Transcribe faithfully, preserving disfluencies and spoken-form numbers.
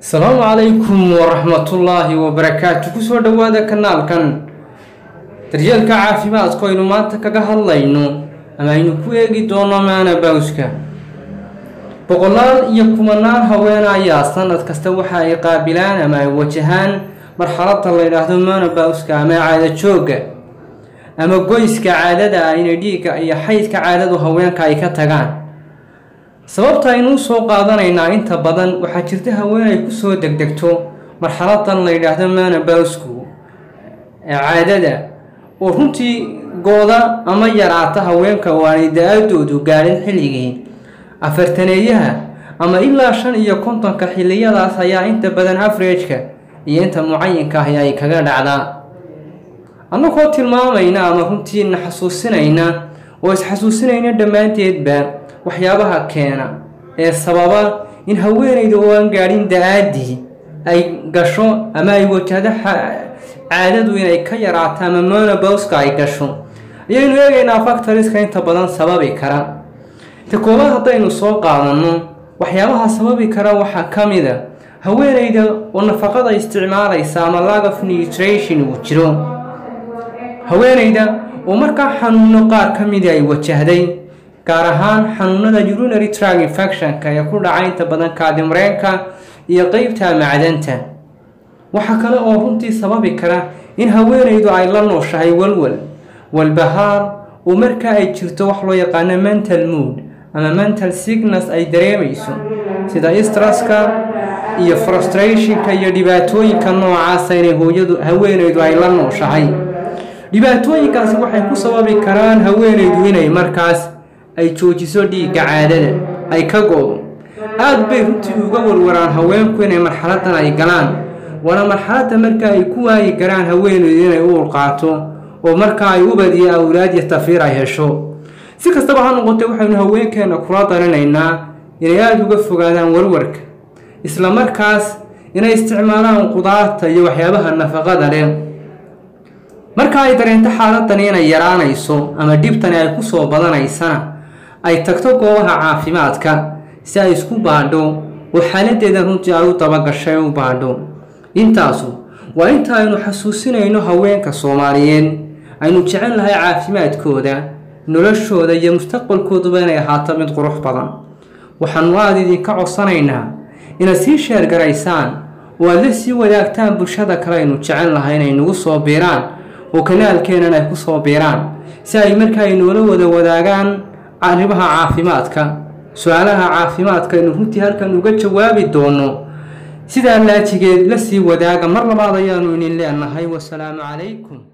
السلام عليكم ورحمة الله وبركاته. كسر دوادة كنال كان رجال كعافيمات كوينو ما تكجه الله إنه أما إنه كويجي دونا معنا باوسكا بقولان يكمنان هوانا يا سنة كستوحى يقابلان أما وجهان مرحلة الله يرحم معنا باوسكا ما عادة شوقة أما جويس كعادة أين ديك أي حيث كعادة هوانا كاي كتجان sababta aynu soo qaadanaynaa inta badan waxa jirta haweenay ku soo degdegto marxaladan la yiraahdo menopause ee caadada oo runtii gooda ama yaraata haweenka waanay daadoodu gaarin xilligii afartaneeyaha ama ilaa shan iyo konton ka xilliyadaas ayaa inta badan average-ka iyo inta mucayanka ah ay kaga dhacdaa annagoo tilmaamayna ama runtii xasuusinayna oo is xasuusinayna dhamaanteedba waxyaabaha keena ee sababa in haweenaydu oo aan gaarin daadii ay gasho ama ay wajahdo caadadu inay ka yaraato ama menopause ay gasho ayaynu eegaynaa factorieska inta badan sababi kara ta koowaad haddaynu soo qaadano waxyaabaha sababi kara waxaa ka mid ah haweenayda oo nafaqada isticmaalaysa ama lack of nutrition uu jiro haweenayda oo markaa xanuuno qaar ka mid ay wajahday gaar ahaan xanuunada urinary tract infection-ka ee ku dhacay inta badan kaadimareenka iyo qaybta macdanta waxa kale oo runtii sababi kara in haweenaydu ay la nooshahay walwal walbahaar oo marka ay jirto wax loo yaqaan mental mood ama mental sickness ay dareemayso sida stresska iyo frustration-ka iyo dhibaatooyinka noocaas ah ee hooyadu haweenaydu ay la nooshahay dhibaatooyinkaasi waxay ku sababi karaan haweenaydu inay markaas ay joojiso dhiigga caadada ay ka goodo aad bay runtii uga warwaraan haweenku inay marxaladan ay galaan wana marxaladda marka ay ku waayi garaan haweenaydu inay u qaato oo marka ay u badiyo awlaad iyo tafiir ay hesho si kastaba ha noqotee waxaynu haweenkeena kula daranaynaa inay aad uga fogaadaan warwarka isla markaas inay isticmaalaan qudaarta iyo waxyaabaha nafaqada leh marka ay dareento xaaladdan inay yaraanayso ama dhibtani ay ku soo badanaysana ay tagto goobaha caafimaadka si ay isku baadho oo xaaladeeda runtii ay u dabagashay u baadho intaasu waa inta aynu xasuusinayno haweenka Soomaaliyeed aynu jecel lahay caafimaadkooda noloshooda iyo mustaqbalkooda inay ahaato mid qurux badan waxaan waad idinka codsanaynaa inaad sii sheer garaysaan oo aad la sii wadaagtaan bulshada kale aynu jecel lahay inay nagu soo biiraan oo kanaalkeena ay ku soo biiraan si ay markaa ay noola wada wadaagaan arrimaha caafimaadka su'aalaha caafimaadka inuu runtii halkan uga jawaabi doono sida laajigeed la sii wadaaga mar labaad ayaanu idin leenahay wassalaamu calaykum.